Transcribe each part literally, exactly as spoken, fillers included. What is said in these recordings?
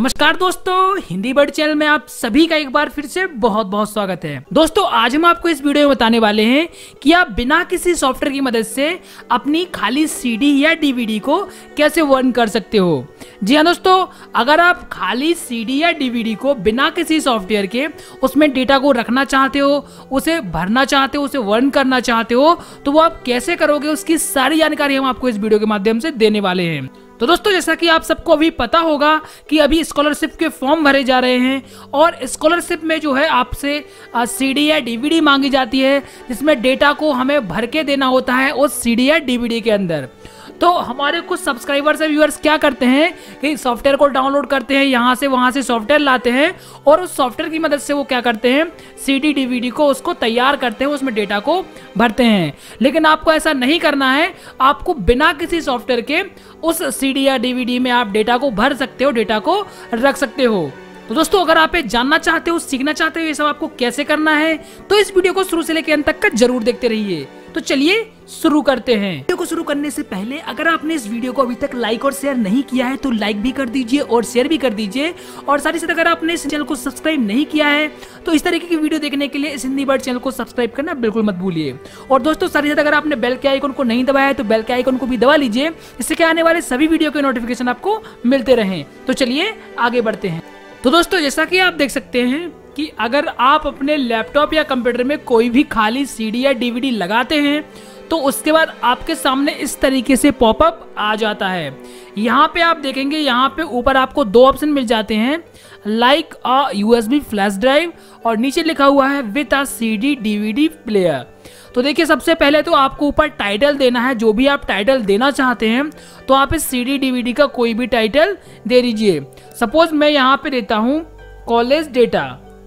नमस्कार दोस्तों, Hindi bird channel में आप सभी का एक बार फिर से बहुत बहुत स्वागत है। दोस्तों आज हम आपको इस वीडियो में बताने वाले हैं कि आप बिना किसी सॉफ्टवेयर की मदद से अपनी खाली सीडी या डीवीडी को कैसे वर्न कर सकते हो। जी हाँ दोस्तों, अगर आप खाली सीडी या डीवीडी को बिना किसी सॉफ्टवेयर के उसमें डेटा को रखना चाहते हो, उसे भरना चाहते हो, उसे वर्न करना चाहते हो, तो वो आप कैसे करोगे उसकी सारी जानकारी हम आपको इस वीडियो के माध्यम से देने वाले हैं। तो दोस्तों जैसा कि आप सबको अभी पता होगा कि अभी स्कॉलरशिप के फॉर्म भरे जा रहे हैं और स्कॉलरशिप में जो है आपसे सीडी या डीवीडी मांगी जाती है, जिसमें डेटा को हमें भर के देना होता है उस सीडी या डीवीडी के अंदर। तो हमारे कुछ सब्सक्राइबर्स या व्यूअर्स क्या करते हैं कि सॉफ्टवेयर को डाउनलोड करते हैं, यहाँ से वहाँ से सॉफ्टवेयर लाते हैं और उस सॉफ्टवेयर की मदद से वो क्या करते हैं, सीडी डीवीडी को उसको तैयार करते हैं, उसमें डेटा को भरते हैं। लेकिन आपको ऐसा नहीं करना है, आपको बिना किसी सॉफ्टवेयर के उस सीडी या डीवीडी में आप डेटा को भर सकते हो, डेटा को रख सकते हो। तो दोस्तों अगर आप ये जानना चाहते हो, सीखना चाहते हो ये सब आपको कैसे करना है, तो इस वीडियो को शुरू से लेकर अंत तक का जरूर देखते रहिए। तो चलिए शुरू करते हैं। वीडियो को शुरू करने से पहले अगर आपने इस वीडियो को अभी तक लाइक और शेयर नहीं किया है तो लाइक भी कर दीजिए और शेयर भी कर दीजिए, और साथ ही साथ अगर आपने इस चैनल को सब्सक्राइब नहीं किया है तो इस तरीके की वीडियो देखने के लिए इस हिंदी बर्ड चैनल को सब्सक्राइब करना बिल्कुल मत भूलिए। और दोस्तों साथ ही साथ अगर आपने बेल के आइकन को नहीं दबाया है तो बेल के आइकन को भी दबा लीजिए, इससे क्या आने वाले सभी वीडियो के नोटिफिकेशन आपको मिलते रहें। तो चलिए आगे बढ़ते हैं। तो दोस्तों जैसा कि आप देख सकते हैं कि अगर आप अपने लैपटॉप या कंप्यूटर में कोई भी खाली सीडी या डीवीडी लगाते हैं तो उसके बाद आपके सामने इस तरीके से पॉपअप आ जाता है। यहाँ पे आप देखेंगे, यहाँ पे ऊपर आपको दो ऑप्शन मिल जाते हैं, like a USB flash drive, और नीचे लिखा हुआ है with a CD DVD player. तो देखिए सबसे पहले तो आपको ऊपर टाइटल देना है, जो भी आप टाइटल देना चाहते हैं तो आप इस सीडी डीवीडी का कोई भी टाइटल दे दीजिए। सपोज मैं यहाँ पे देता हूँ कॉलेज डेटा,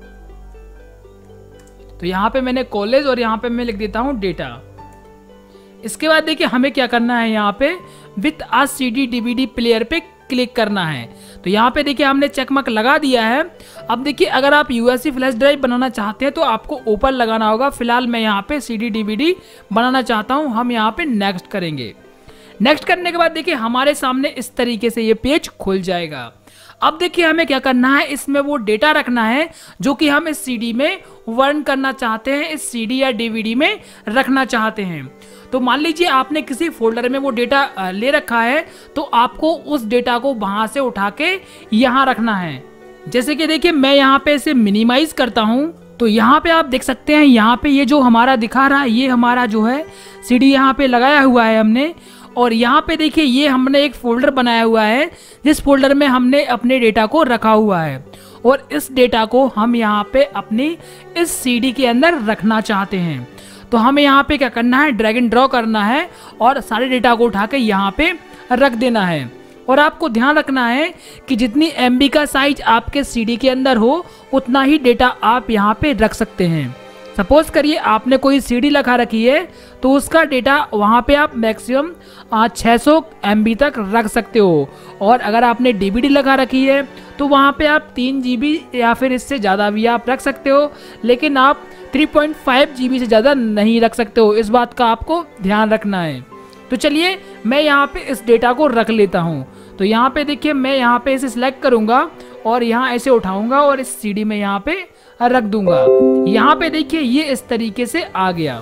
तो यहाँ पे मैंने कॉलेज और यहाँ पे मैं लिख देता हूँ डेटा। इसके बाद देखिए हमें क्या करना है, यहाँ पे with a CD DVD player पे क्लिक करना है। तो यहाँ पे देखिए हमने चेकमार्क लगा दिया है। अब देखिए अगर आप यूएसबी फ्लैश ड्राइव बनाना चाहते हैं तो आपको ऊपर लगाना होगा। फिलहाल मैं यहाँ पे सीडी डीवीडी बनाना चाहता हूँ, हम यहाँ पे नेक्स्ट करेंगे। नेक्स्ट करने के बाद देखिए हमारे सामने इस तरीके से ये पेज खुल जाएगा। अब देखिए हमें क्या करना है, इसमें वो डेटा रखना है जो कि हम इस सीडी में वर्न करना चाहते हैं, इस सीडी या डीवीडी में रखना चाहते हैं। तो मान लीजिए आपने किसी फोल्डर में वो डेटा ले रखा है, तो आपको उस डेटा को वहां से उठा के यहाँ रखना है। जैसे कि देखिए मैं यहाँ पे इसे मिनिमाइज करता हूँ, तो यहाँ पे आप देख सकते हैं, यहाँ पे ये जो हमारा दिखा रहा है ये हमारा जो है सीडी यहाँ पे लगाया हुआ है हमने। और यहाँ पे देखिए ये हमने एक फोल्डर बनाया हुआ है, जिस फोल्डर में हमने अपने डेटा को रखा हुआ है, और इस डेटा को हम यहाँ पे अपनी इस सीडी के अंदर रखना चाहते हैं। तो हमें यहाँ पे क्या करना है, ड्रैग एंड ड्रॉ करना है और सारे डेटा को उठा के यहाँ पे रख देना है। और आपको ध्यान रखना है कि जितनी एमबी का साइज आपके सीडी के अंदर हो उतना ही डेटा आप यहाँ पे रख सकते हैं। सपोज करिए आपने कोई सीडी लगा रखी है तो उसका डेटा वहाँ पे आप मैक्सिमम छह सौ एमबी तक रख सकते हो, और अगर आपने डीवीडी लगा रखी है तो वहाँ पे आप तीन जीबी या फिर इससे ज़्यादा भी आप रख सकते हो, लेकिन आप तीन पॉइंट पाँच जीबी से ज़्यादा नहीं रख सकते हो। इस बात का आपको ध्यान रखना है। तो चलिए मैं यहाँ पे इस डेटा को रख लेता हूँ। तो यहाँ पे देखिए मैं यहाँ पे इसे सिलेक्ट करूँगा और यहाँ ऐसे उठाऊँगा और इस सीडी में यहाँ पे रख दूंगा। यहाँ पे देखिए ये इस तरीके से आ गया।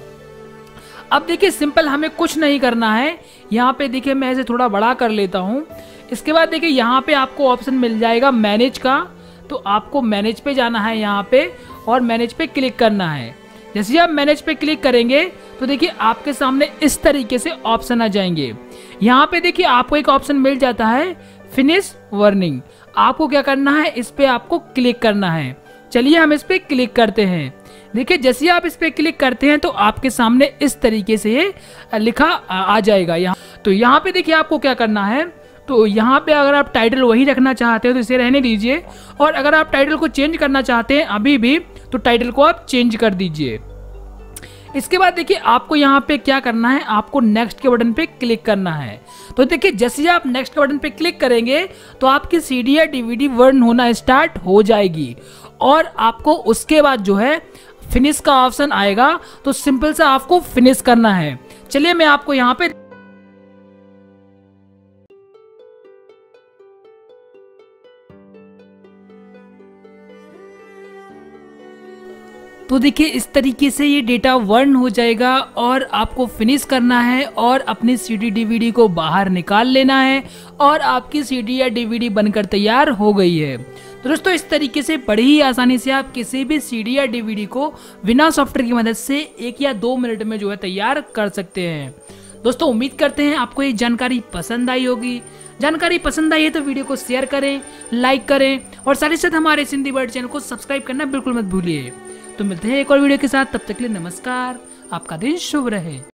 अब देखिए सिंपल हमें कुछ नहीं करना है। यहाँ पे देखिए मैं इसे थोड़ा बड़ा कर लेता हूँ। इसके बाद देखिए यहाँ पे आपको ऑप्शन मिल जाएगा मैनेज का, तो आपको मैनेज पे जाना है यहाँ पे और मैनेज पे क्लिक करना है। जैसे आप मैनेज पे क्लिक करेंगे तो देखिए आपके सामने इस तरीके से ऑप्शन आ जाएंगे। यहाँ पे देखिए आपको एक ऑप्शन मिल जाता है फिनिश वर्निंग। आपको क्या करना है, इस पे आपको क्लिक करना है। चलिए हम इस पे क्लिक करते हैं। देखिए जैसे आप इस पे क्लिक करते हैं तो आपके सामने इस तरीके से ये लिखा आ जाएगा यहाँ। तो यहाँ पे देखिए आपको क्या करना है, तो यहाँ पे अगर आप टाइटल वही रखना चाहते हो तो इसे रहने दीजिए, और अगर आप टाइटल को चेंज करना चाहते हैं अभी भी तो टाइटल को आप चेंज कर दीजिए। इसके बाद देखिए आपको यहाँ पे क्या करना है, आपको नेक्स्ट के बटन पे क्लिक करना है। तो देखिए जैसे आप नेक्स्ट के बटन पे क्लिक करेंगे तो आपकी सीडी या डीवीडी वर्न होना स्टार्ट हो जाएगी, और आपको उसके बाद जो है फिनिश का ऑप्शन आएगा। तो सिंपल सा आपको फिनिश करना है। चलिए मैं आपको यहाँ पे तो देखिए इस तरीके से ये डेटा वर्न हो जाएगा और आपको फिनिश करना है और अपनी सीडी डीवीडी को बाहर निकाल लेना है और आपकी सीडी या डीवीडी बनकर तैयार हो गई है। तो दोस्तों इस तरीके से बड़ी ही आसानी से आप किसी भी सीडी या डीवीडी को बिना सॉफ्टवेयर की मदद से एक या दो मिनट में जो है तैयार कर सकते हैं। दोस्तों उम्मीद करते हैं आपको ये जानकारी पसंद आई होगी। जानकारी पसंद आई है तो वीडियो को शेयर करें, लाइक करें और साथ ही साथ हमारे सिंधी वर्ड चैनल को सब्सक्राइब करना बिल्कुल मत भूलिए। तो मिलते हैं एक और वीडियो के साथ, तब तक के लिए नमस्कार, आपका दिन शुभ रहे।